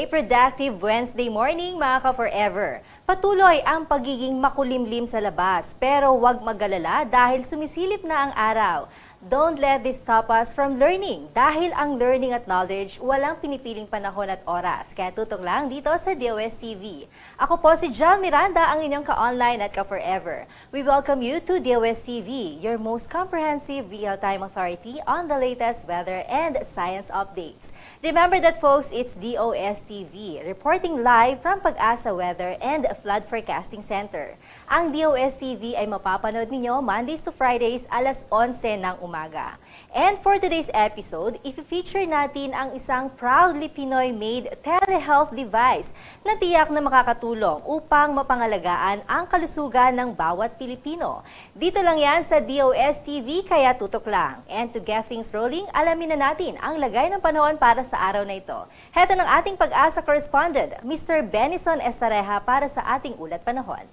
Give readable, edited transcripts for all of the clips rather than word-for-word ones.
A productive Wednesday morning mga ka-forever. Patuloy ang pagiging makulimlim sa labas pero huwag mag-alala dahil sumisilip na ang araw. Don't let this stop us from learning dahil ang learning at knowledge walang pinipiling panahon at oras. Kaya tutok lang dito sa DOSTv. Ako po si Jal Miranda, ang inyong ka-online at ka-forever. We welcome you to DOSTv, your most comprehensive real-time authority on the latest weather and science updates. Remember that folks, it's DOSTv, reporting live from Pag-asa Weather and Flood Forecasting Center. Ang DOSTv ay mapapanood ninyo Mondays to Fridays alas 11 ng umaga. And for today's episode, i-feature natin ang isang proudly Pinoy-made telehealth device na tiyak na makakatulong upang mapangalagaan ang kalusugan ng bawat Pilipino. Dito lang yan sa DOSTv, kaya tutok lang. And to get things rolling, alamin na natin ang lagay ng panahon para sa araw na ito. Heto ng ating Pag-asa correspondent, Mr. Benison Estareja para sa ating ulat panahon.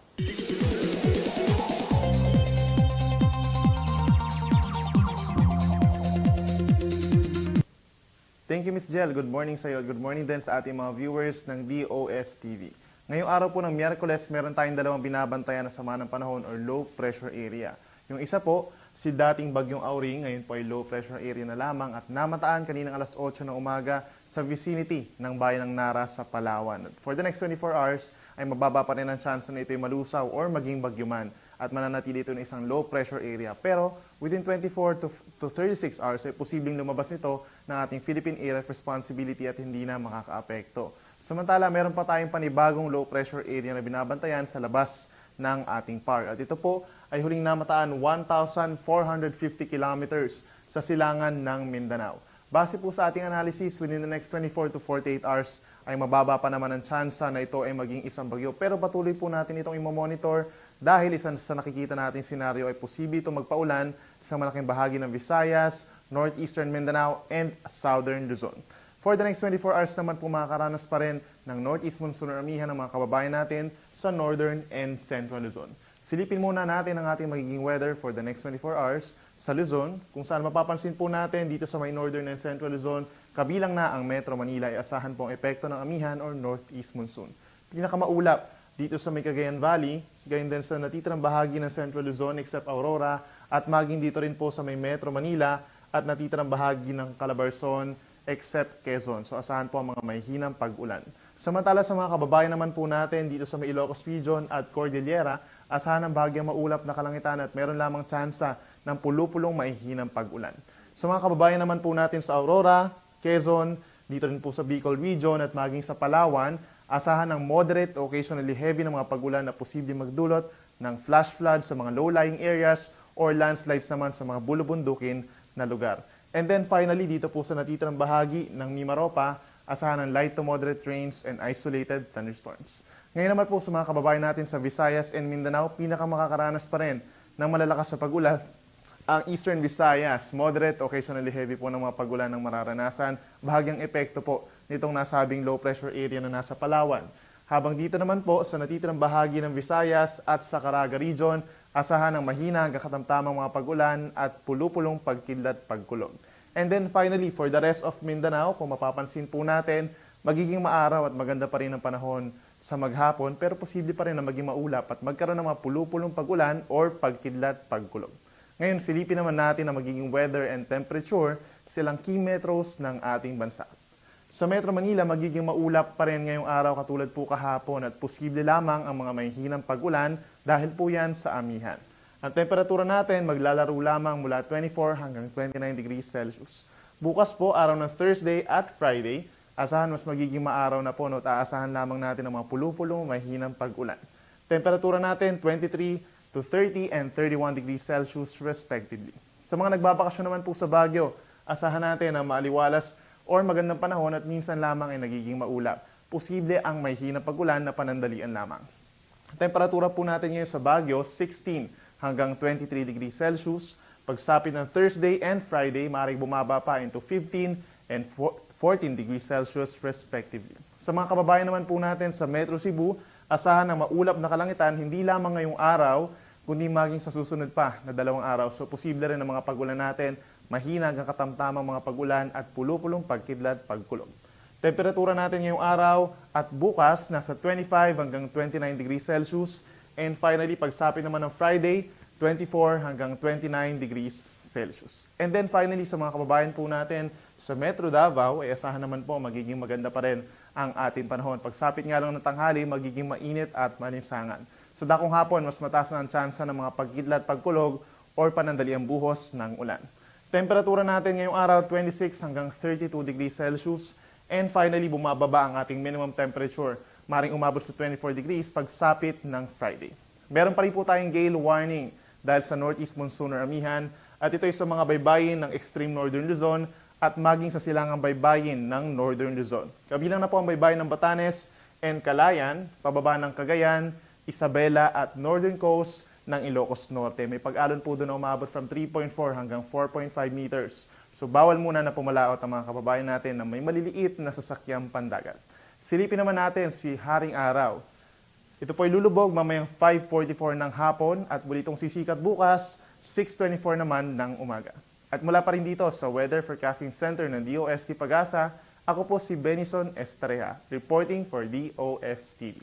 Thank you, Ms. Jel. Good morning sa iyo. Good morning din sa ating mga viewers ng DOSTv. Ngayong araw po ng Miyerkules, meron tayong dalawang binabantayan na sama ng panahon or low pressure area. Yung isa po, si dating Bagyong Auring, ngayon po ay low pressure area na lamang at namataan kaninang alas 8 ng umaga sa vicinity ng bayan ng Nara sa Palawan. For the next 24 hours, ay mababa pa rin ang chance na ito ay malusaw or maging bagyuman at mananatili ito ng isang low pressure area. Pero within 24 to 36 hours ay posibleng lumabas nito ng ating Philippine Area of Responsibility at hindi na makakaapekto. Samantala, meron pa tayong panibagong low pressure area na binabantayan sa labas ng ating PAR. At ito po ay huling namataan 1,450 kilometers sa silangan ng Mindanao. Base po sa ating analysis, within the next 24 to 48 hours ay mababa pa naman ang tsansa na ito ay maging isang bagyo. Pero patuloy po natin itong i-monitor dahil isa sa nakikita nating senaryo ay posible itong magpaulan sa malaking bahagi ng Visayas, Northeastern Mindanao, and Southern Luzon. For the next 24 hours naman po makakaranas pa rin ng Northeast Monsoon or amihan ng mga kababayan natin sa Northern and Central Luzon. Silipin muna natin ang ating magiging weather for the next 24 hours sa Luzon, kung saan mapapansin po natin dito sa may Northern and Central Luzon, kabilang na ang Metro Manila ay asahan po ang epekto ng amihan or Northeast Monsoon. Pinakamaulap dito sa may Cagayan Valley, gayon din sa natitirang bahagi ng Central Luzon except Aurora, at maging dito rin po sa may Metro Manila at natitirang bahagi ng Calabarzon except Quezon. So asahan po ang mga mahihinang pag-ulan. Samantala sa mga kababayan naman po natin dito sa may Ilocos Region at Cordillera, asahan ang bahagyang maulap na kalangitan at meron lamang tsansa ng pulupulong mahihinang pag-ulan. Sa mga kababayan naman po natin sa Aurora, Quezon, dito rin po sa Bicol Region at maging sa Palawan, asahan ng moderate o occasionally heavy na mga pag-ulan na posibleng magdulot ng flash flood sa mga low-lying areas or landslides naman sa mga bulubundukin na lugar. And then finally, dito po sa natitirang bahagi ng Mimaropa, asahan ng light to moderate rains and isolated thunderstorms. Ngayon naman po sa mga kababayan natin sa Visayas and Mindanao, pinakamakakaranas pa rin ng malalakas na pag-ulan ang Eastern Visayas. Moderate, occasionally heavy po ng mga pag-ulan ng mararanasan. Bahagyang epekto po nitong nasabing low pressure area na nasa Palawan. Habang dito naman po sa natitirang bahagi ng Visayas at sa Caraga Region, asahan ng mahina hanggang katamtamang mga pag-ulan at pulupulong pagkidlat pagkulog. And then finally, for the rest of Mindanao, kung mapapansin po natin, magiging maaraw at maganda pa rin ang panahon sa maghapon, pero posible pa rin na maging maulap at magkaroon ng mga pulupulong pag-ulan or pagkidlat pagkulog. Ngayon, silipin naman natin ang magiging weather and temperature sa ilang key metros ng ating bansa. Sa Metro Manila, magiging maulap pa rin ngayong araw katulad po kahapon at posible lamang ang mga mahihinang pag-ulan dahil po yan sa amihan. Ang temperatura natin maglalaro lamang mula 24 hanggang 29 degrees Celsius. Bukas po, araw ng Thursday at Friday, asahan mas magiging maaraw na po at aasahan lamang natin ang mga pulupulong mahihinang pag-ulan. Temperatura natin 23 to 30 and 31 degrees Celsius respectively. Sa mga nagbabakasyon naman po sa Baguio, asahan natin ang maaliwalas or magandang panahon at minsan lamang ay nagiging maulap. Posible ang mahihinang pag-ulan na panandalian lamang. Temperatura po natin ngayon sa Baguio, 16 hanggang 23 degrees Celsius. Pagsapit ng Thursday and Friday, maaaring bumaba pa into 15 and 14 degrees Celsius respectively. Sa mga kababayan naman po natin sa Metro Cebu, asahan ng maulap na kalangitan hindi lamang ngayong araw, kundi maging sa susunod pa na 2 araw. So posible rin ang mga pag-ulan natin, mahina hanggang katamtamang mga pag-ulan at pulupulong pagkidlat pagkulog. Temperatura natin ngayong araw at bukas nasa 25 hanggang 29 degrees Celsius. And finally, pagsapit naman ng Friday, 24 hanggang 29 degrees Celsius. And then finally, sa mga kababayan po natin sa Metro Davao, ay asahan naman po magiging maganda pa rin ang ating panahon. Pagsapit nga lang ng tanghali, magiging mainit at malinsangan. Sa dakong hapon, mas mataas na ang tsansa ng mga pagkidlat, pagkulog, or panandaliang buhos ng ulan. Temperatura natin ngayong araw, 26 hanggang 32 degrees Celsius. And finally, bumababa ang ating minimum temperature. Maring umabot sa 24 degrees pagsapit ng Friday. Meron pa rin po tayong gale warning dahil sa northeast monsoon or amihan. At ito ay sa mga baybayin ng extreme northern Luzon at maging sa silangang baybayin ng northern Luzon. Kabilang na po ang baybayin ng Batanes and Calayan, pababa ng Cagayan, Isabela at northern coast ng Ilocos Norte. May pag-alon po doon na umabot from 3.4 hanggang 4.5 meters. So bawal muna na pumalaot ang mga kababayan natin na may maliliit na sasakyang pandagat. Silipin naman natin si Haring Araw. Ito po ay lulubog mamayang 5:44 ng hapon at muli itong sisikat bukas 6:24 naman ng umaga. At mula pa rin dito sa Weather Forecasting Center ng DOST Pag-asa, ako po si Benison Estrella, reporting for DOSTv.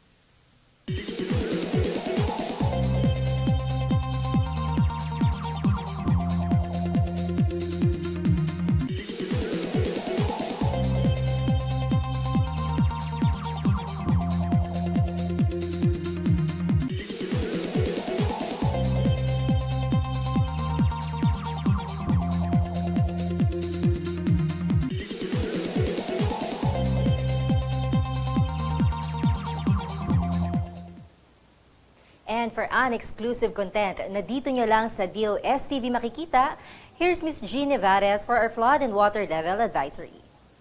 And for exclusive content na dito nyo lang sa DOSTv makikita, here's Ms. Jean Nevares for our flood and water level advisory.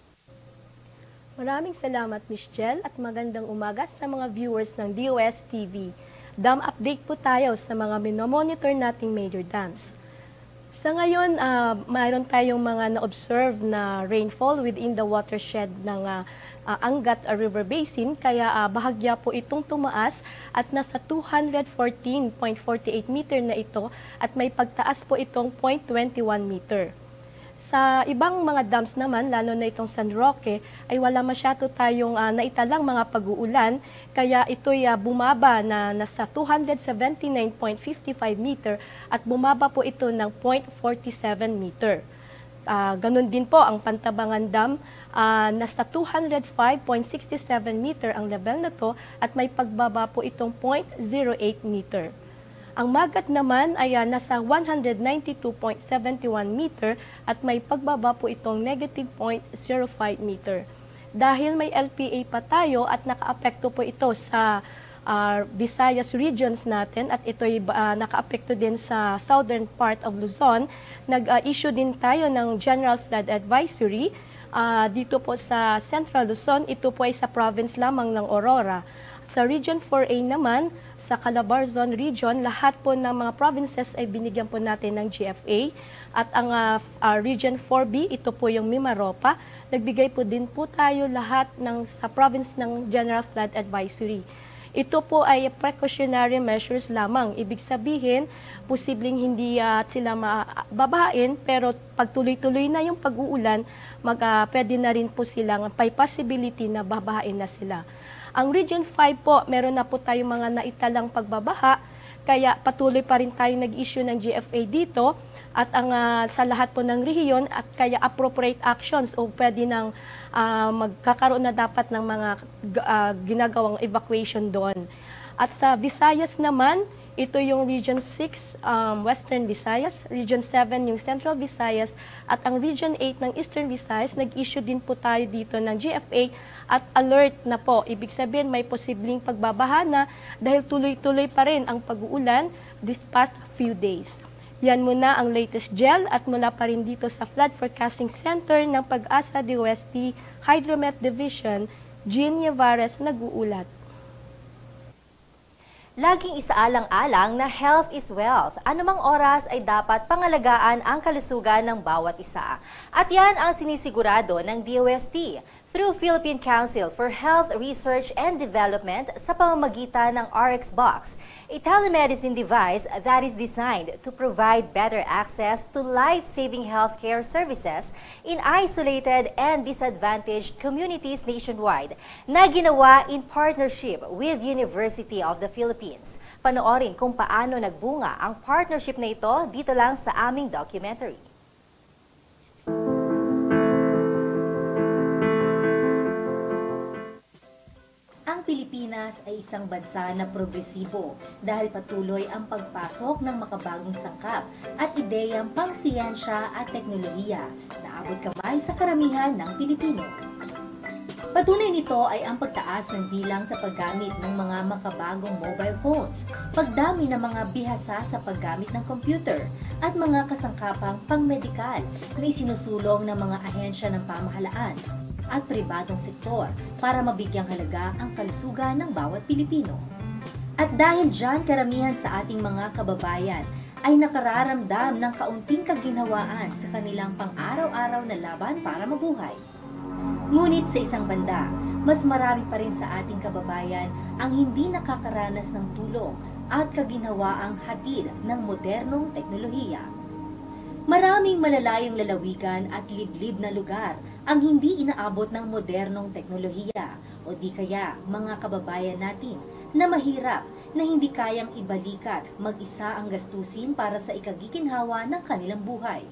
Maraming salamat, Ms. Jel, at magandang umaga sa mga viewers ng DOSTv. Dam update po tayo sa mga minomonitor nating major dams. Sa ngayon, mayroon tayong mga na-observe na rainfall within the watershed ng Angat River Basin, kaya bahagya po itong tumaas at nasa 214.48 meter na ito at may pagtaas po itong 0.21 meter. Sa ibang mga dams naman, lalo na itong San Roque, ay wala masyado tayong naitalang mga pag-uulan, kaya ito'y bumaba na nasa 279.55 meter at bumaba po ito ng 0.47 meter. Ganon din po ang Pantabangan Dam, nasa 205.67 meter ang level na to at may pagbaba po itong 0.08 meter. Ang Magat naman ay nasa 192.71 meter at may pagbaba po itong negative 0.05 meter. Dahil may LPA pa tayo at nakaapekto po ito sa Visayas regions natin at ito'y nakaapekto din sa southern part of Luzon, nag-issue din tayo ng General Flood Advisory. Dito po sa Central Luzon, ito po ay sa province lamang ng Aurora. Sa Region 4A naman, sa Calabarzon Region, lahat po ng mga provinces ay binigyan po natin ng GFA. At ang Region 4B, ito po yung Mimaropa, nagbigay po din po tayo lahat sa province ng General Flood Advisory. Ito po ay precautionary measures lamang. Ibig sabihin, posibleng hindi sila mababain, pero pag tuloy-tuloy na yung pag-uulan, pwede na rin po silang may possibility na babahain na sila. Ang Region 5 po, meron na po tayong mga naitalang pagbabaha, kaya patuloy pa rin tayo nag-issue ng GFA dito at sa lahat po ng rehiyon at kaya appropriate actions o pwede nang magkakaroon na dapat ng mga ginagawang evacuation doon. At sa Visayas naman, ito yung Region 6, Western Visayas, Region 7 yung Central Visayas, at ang Region 8 ng Eastern Visayas, nag-issue din po tayo dito ng GFA at alert na po. Ibig sabihin may posibleng pagbabaha na dahil tuloy-tuloy pa rin ang pag-uulan this past few days. Yan muna ang latest gel at mula pa rin dito sa Flood Forecasting Center ng Pag-asa DOST Hydromet Division, Jean Nevares nag-uulat. Laging isaalang-alang na health is wealth. Anumang oras ay dapat pangalagaan ang kalusugan ng bawat isa. At yan ang sinisigurado ng DOST. through Philippine Council for Health Research and Development sa pamamagitan ng RX Box, a telemedicine device that is designed to provide better access to life-saving healthcare services in isolated and disadvantaged communities nationwide na ginawa in partnership with University of the Philippines. Panoorin kung paano nagbunga ang partnership na ito dito lang sa aming documentary. Ang Pilipinas ay isang bansa na progresibo dahil patuloy ang pagpasok ng makabagong sangkap at ideyang pangsiyensya at teknolohiya na abot kamay sa karamihan ng Pilipino. Patunay nito ay ang pagtaas ng bilang sa paggamit ng mga makabagong mobile phones, pagdami ng mga bihasa sa paggamit ng computer, at mga kasangkapang pangmedikal na isinusulong ng mga ahensya ng pamahalaan at pribadong sektor para mabigyang halaga ang kalusugan ng bawat Pilipino. At dahil dyan, karamihan sa ating mga kababayan ay nakararamdam ng kaunting kaginhawaan sa kanilang pang-araw-araw na laban para mabuhay. Ngunit sa isang banda, mas marami pa rin sa ating kababayan ang hindi nakakaranas ng tulong at kaginhawaang hatid ng modernong teknolohiya. Maraming malalayong lalawigan at liblib na lugar ang hindi inaabot ng modernong teknolohiya o di kaya mga kababayan natin na mahirap na hindi kayang ibalikat mag-isa ang gastusin para sa ikagiginhawa ng kanilang buhay.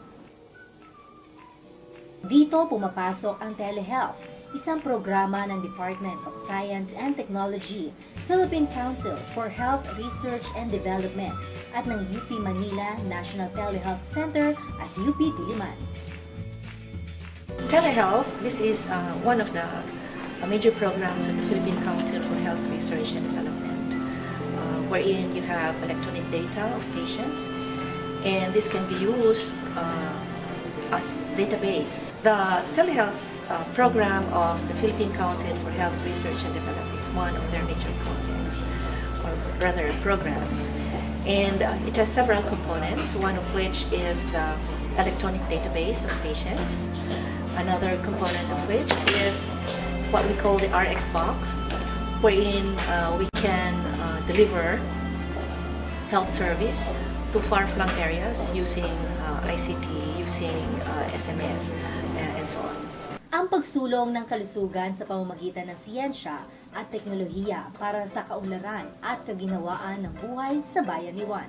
Dito pumapasok ang telehealth, isang programa ng Department of Science and Technology, Philippine Council for Health Research and Development at ng UP Manila National Telehealth Center at UP Diliman. Telehealth, this is one of the major programs of the Philippine Council for Health Research and Development, wherein you have electronic data of patients, and this can be used as database. The telehealth program of the Philippine Council for Health Research and Development is one of their major projects, or rather programs. And it has several components, one of which is the electronic database of patients. Another component of which is what we call the RX box, wherein we can deliver health service to far-flung areas using ICT, using SMS, and so on. Ang pagsulong ng kalusugan sa pamamagitan ng siyensya at teknolohiya para sa kaunlaran at kaginhawaan ng buhay sa bayanihan.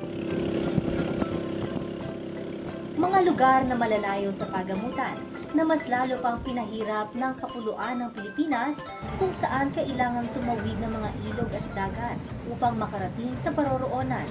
Mga lugar na malalayo sa pagamutan na mas lalo pang pinahirap ng kapuluan ng Pilipinas kung saan kailangang tumawid ng mga ilog at dagat upang makarating sa paroroonan.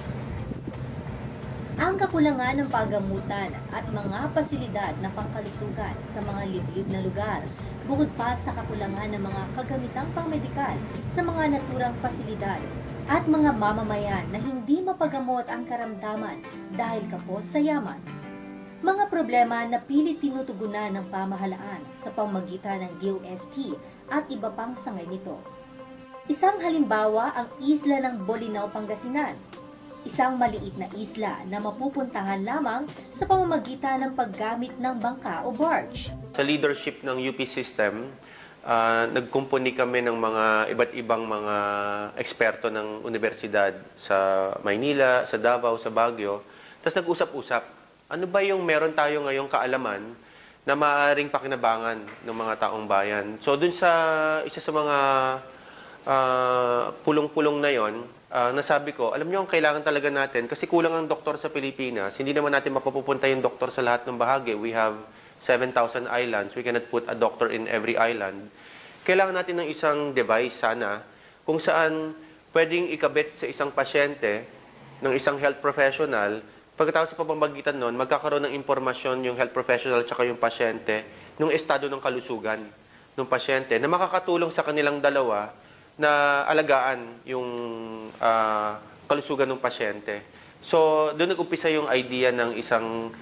Ang kakulangan ng pagamutan at mga pasilidad na pangkalusugan sa mga liblib na lugar, bukod pa sa kakulangan ng mga kagamitang pangmedikal sa mga naturang pasilidad at mga mamamayan na hindi mapagamot ang karamdaman dahil kapos sa yaman. Mga problema na pilit tinutugunan ng pamahalaan sa pamamagitan ng DOST at iba pang sangay nito. Isang halimbawa ang isla ng Bolinao, Pangasinan. Isang maliit na isla na mapupuntahan lamang sa pamamagitan ng paggamit ng bangka o barge. Sa leadership ng UP system, nagkumpuni kami ng mga iba't ibang mga eksperto ng universidad sa Maynila, sa Davao, sa Baguio. Tapos nag-usap-usap, ano ba yung meron tayo ngayong kaalaman na maaaring pakinabangan ng mga taong bayan. So dun sa isa sa mga pulong-pulong na yon, nasabi ko, alam niyo ang kailangan talaga natin, kasi kulang ang doktor sa Pilipinas, hindi naman natin mapupunta yung doktor sa lahat ng bahagi. We have 7,000 islands. We cannot put a doctor in every island. Kailangan natin ng isang device sana kung saan pwedeng ikabit sa isang pasyente ng isang health professional. Pagkatapos sa pamamagitan nun, magkakaroon ng impormasyon yung health professional at yung pasyente ng estado ng kalusugan ng pasyente na makakatulong sa kanilang dalawa na alagaan yung kalusugan ng pasyente. So, doon nag-umpisa yung idea ng isang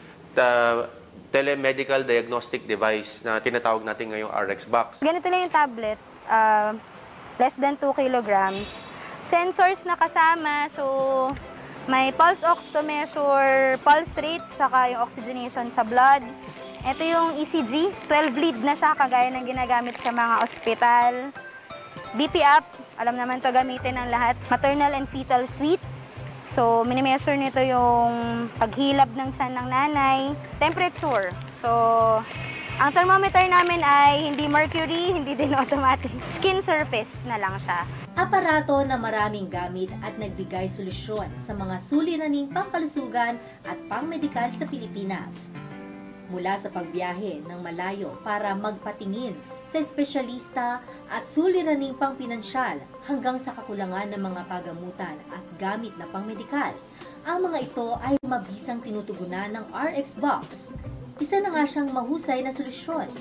telemedical diagnostic device na tinatawag natin ngayong RX box. Ganito lang yung tablet, less than 2 kilograms. Sensors na kasama, so may pulse ox to measure pulse rate, saka yung oxygenation sa blood. Ito yung ECG, 12 lead na siya, kagaya ng ginagamit sa mga ospital. BP up, alam naman to gamitin ng lahat. Maternal and fetal suite. So, minimeasure nito yung paghilab ng tiyan ng nanay. Temperature. So, ang thermometer namin ay hindi mercury, hindi din automatic. Skin surface na lang siya. Aparato na maraming gamit at nagbigay solusyon sa mga suliraning pangkalusugan at pangmedikal sa Pilipinas. Mula sa pagbiyahe ng malayo para magpatingin sa espesyalista at suliraning pangpinansyal hanggang sa kakulangan ng mga pagamutan at gamit na pangmedikal. Ang mga ito ay mabisang tinutugunan ng RX Box. Isa na nga siyang mahusay na solusyon.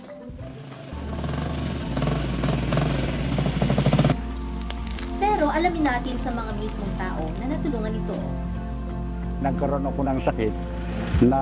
Pero alamin natin sa mga mismong tao na natulungan ito. Nagkaroon ako ng sakit na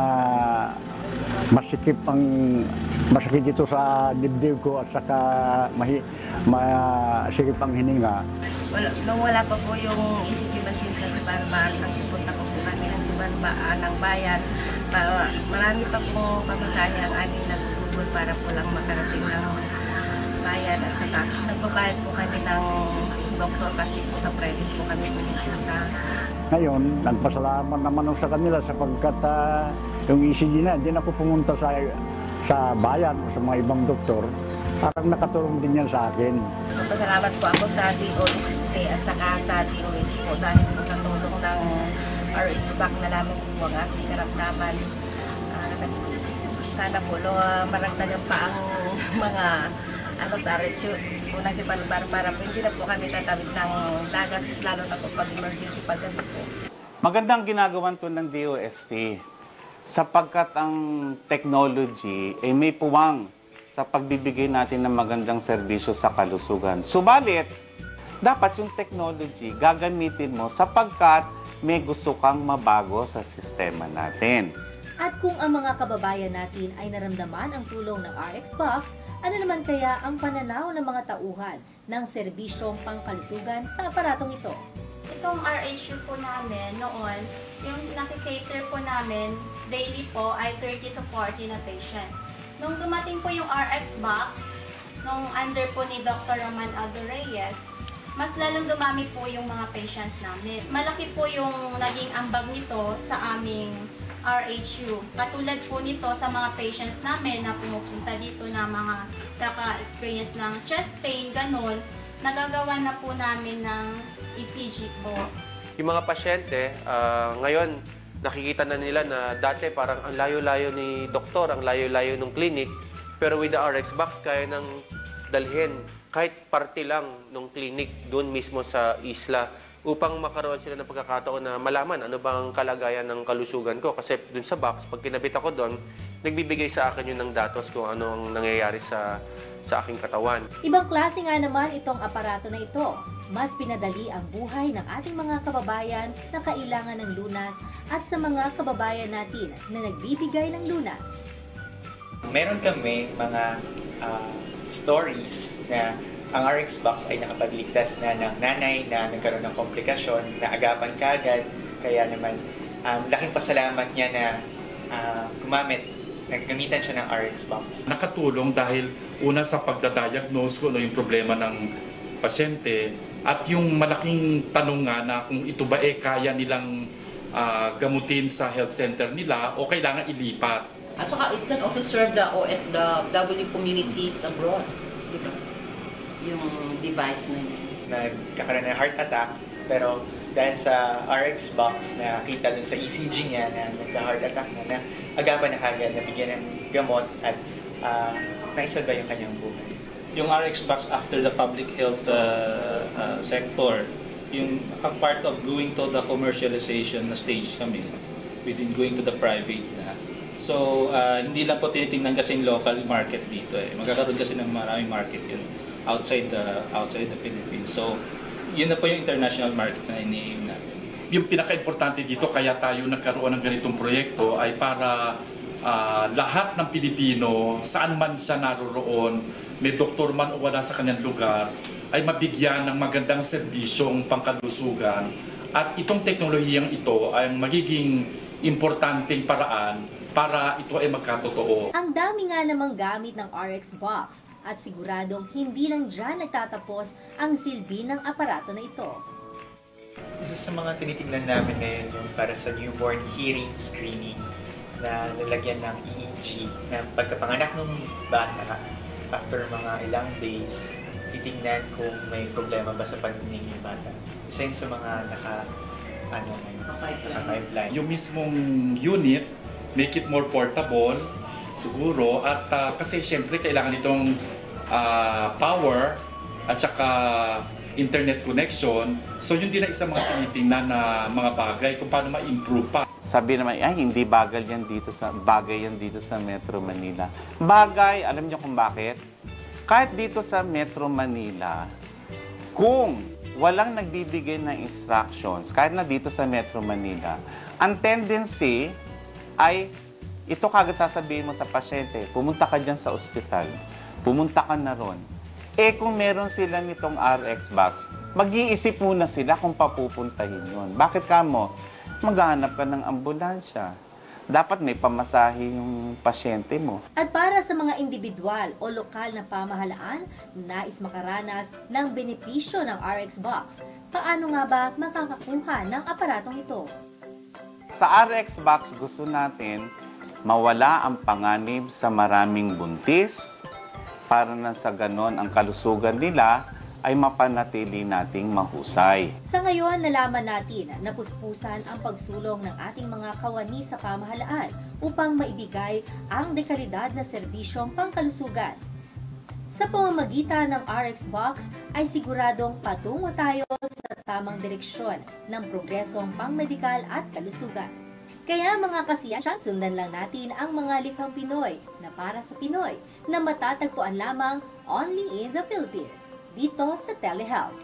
masakit dito sa dibdib ko at saka masikip ang hininga. Nung wala pa po yung ECG machine sa Tibanban, nagpupunta ko po kami ng Tibanban ng bayan. Marami pa po pamasahe ang aming nagtutubol para po lang makarating ng bayan at saka nagbabayad po kami ng doktor kasi po ka-private po kami pumunta. Ngayon, nagpasalamat naman sa kanila sapagkat yung ECG na, hindi na ako pumunta sa bayan o sa mga ibang doktor. Parang nakatulong din yan sa akin. Pasalamat po ako sa DOSTv at saka sa DOS po dahil po sa tulong ng RH Back na namin po ang aking karamdaman. Sana po maragdagan pa ang mga sa RH po na para po hindi na po kami tatawid ng dagat, lalo na po pag emergency paggabi po. Magandang ginagawan to ng DOST sapagkat ang technology ay may puwang sa pagbibigay natin ng magandang serbisyo sa kalusugan. Subalit, dapat yung technology gagamitin mo sapagkat may gusto kang mabago sa sistema natin. At kung ang mga kababayan natin ay naramdaman ang tulong ng RX Box, ano naman kaya ang pananaw ng mga tauhan ng serbisyong pangkalusugan sa aparatong ito? Itong RHU po namin noon, yung nakikater po namin daily po ay 30 to 40 na patient. Nung dumating po yung RX Box, nung under po ni Dr. Roman Aldo Reyes, mas lalong dumami po yung mga patients namin. Malaki po yung naging ambag nito sa aming RHU. Katulad po nito sa mga patients namin na pumupunta dito na mga kaka-experience ng chest pain, ganun, nagagawa na po namin ng ECG po. Yung mga pasyente, ngayon, nakikita na nila na dati parang ang layo-layo ni doktor, ang layo-layo ng clinic, pero with the RX Box, kaya nang dalhin kahit parte lang ng clinic doon mismo sa isla upang makaroon sila ng pagkakataon na malaman ano bang kalagayan ng kalusugan ko. Kasi doon sa box, pag kinabit ako doon, nagbibigay sa akin yun ng datos kung ano ang nangyayari sa aking katawan. Ibang klase nga naman itong aparato na ito. Mas pinadali ang buhay ng ating mga kababayan na kailangan ng lunas at sa mga kababayan natin na nagbibigay ng lunas. Meron kami mga stories na ang RX Box ay nakapagligtas na ng nanay na nagkaroon ng komplikasyon, na agapan kaagad. Kaya naman, laking pasalamat niya na naggamitan siya ng RX Box. Nakatulong dahil una sa pagdadiagnose kung ano yung problema ng pasyente at yung malaking tanong nga na kung ito ba kaya nilang gamutin sa health center nila o kailangan ilipat. At saka it can also serve the OFW communities abroad. Diba? Yung device na yun. Nagkakaroon ng heart attack, pero dahil sa RX Box na kita dun sa ECG niya na nagka-heart attack na agapan na kagad, nabigyan ng gamot at naisalba yung kanyang buhay. Yung RX Box after the public health sector, yung part of going to the commercialization na stage kami, within going to the private na. So, hindi lang po tinitingnan kasi yung local market dito eh. Magkakaroon kasi ng maraming market yun outside the Philippines. So, yun na po yung international market na ini-aim natin. Yung pinaka-importante dito, kaya tayo nagkaroon ng ganitong proyekto ay para lahat ng Pilipino, saan man siya naroroon, may doktor man o wala sa kanyang lugar, ay mabigyan ng magandang serbisyong pangkalusugan. At itong teknolohiyang ito ay magiging importanteng paraan para ito ay magkatotoo. Ang dami nga namang gamit ng RX box at siguradong hindi lang dyan nagtatapos ang silbi ng aparato na ito. Isa sa mga tinitingnan namin ngayon yung para sa newborn hearing screening na lalagyan ng EEG na pagkapanganak ng bata, after mga ilang days, titingnan kung may problema ba sa pagdinig ng bata. Isa yun sa mga naka-pipeline. Yung mismong unit, make it more portable, siguro, at kasi syempre kailangan itong power at saka internet connection. So yun din na isang mga tinitingnan na mga bagay kung paano ma-improve pa. Sabi naman, ay hindi bagay yan dito sa Metro Manila. Bagay, alam niyo kung bakit? Kahit dito sa Metro Manila, kung walang nagbibigay ng instructions, kahit na dito sa Metro Manila, ang tendency ay ito kagad sasabihin mo sa pasyente, pumunta ka dyan sa ospital, pumunta ka na ron. Kung meron sila nitong RX box, mag-iisip muna sila kung papupuntahin yun. Bakit ka mo? Maghahanap ka ng ambulansya. Dapat may pamasahe yung pasyente mo. At para sa mga individual o lokal na pamahalaan, nais makaranas ng benepisyo ng RX box, paano nga ba makakakuha ng aparatong ito? Sa RX box, gusto natin mawala ang panganib sa maraming buntis para na sa ganon ang kalusugan nila ay mapanatili nating mahusay. Sa ngayon, nalaman natin na puspusan ang pagsulong ng ating mga kawani sa pamahalaan upang maibigay ang dekalidad na serbisyong pangkalusugan. Sa pamamagitan ng RX Box ay siguradong patungo tayo sa tamang direksyon ng progresong pangmedikal at kalusugan. Kaya mga kasiyahan, sundan lang natin ang mga likhang Pinoy na para sa Pinoy na matatagpuan lamang only in the Philippines, dito sa Telehealth.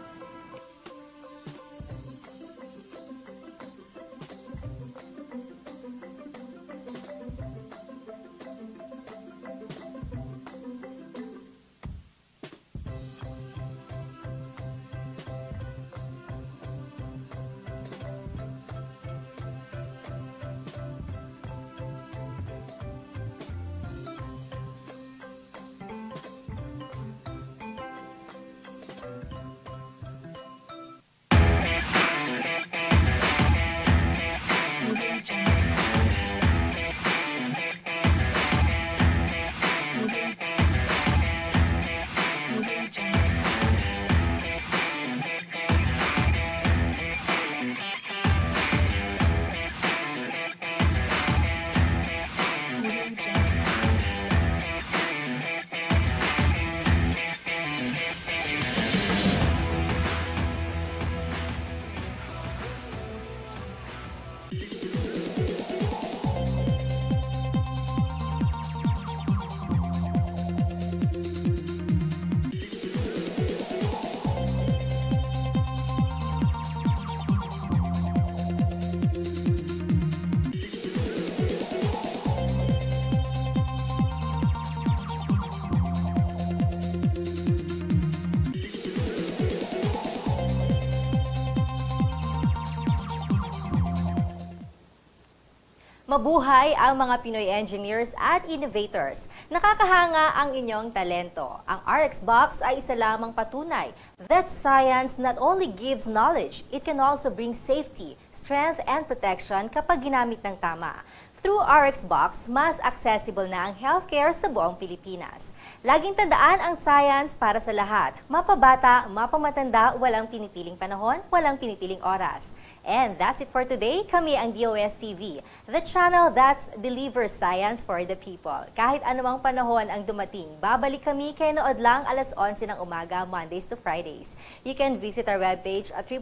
Mabuhay ang mga Pinoy engineers at innovators. Nakakahanga ang inyong talento. Ang RX Box ay isa lamang patunay that science not only gives knowledge, it can also bring safety, strength, and protection kapag ginamit ng tama. Through RX Box, mas accessible na ang healthcare sa buong Pilipinas. Laging tandaan ang science para sa lahat. Mapabata, mapamatanda, walang pinipiling panahon, walang pinipiling oras. And that's it for today. Kami ang DOSTv, the channel that delivers science for the people. Kahit anumang panahon ang dumating, babalik kami kay nood lang 11:00 ng umaga, Mondays to Fridays. You can visit our webpage at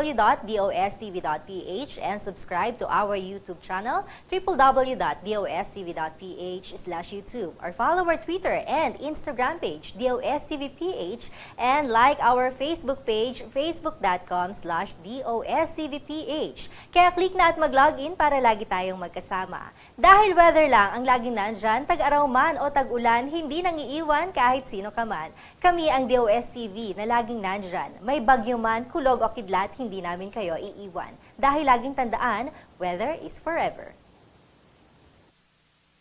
www.dostv.ph and subscribe to our YouTube channel, www.dostv.ph/YouTube, or follow our Twitter and Instagram page, DOSTVPH, and like our Facebook page, facebook.com/DOSTVPH. Kaya click na at mag-login para lagi tayong magkasama. Dahil weather lang ang laging nandyan, tag-araw man o tag-ulan, hindi nang iiwan kahit sino ka man. Kami ang DOSTv na laging nandyan. May bagyo man, kulog o kidlat, hindi namin kayo iiwan. Dahil laging tandaan, weather is forever.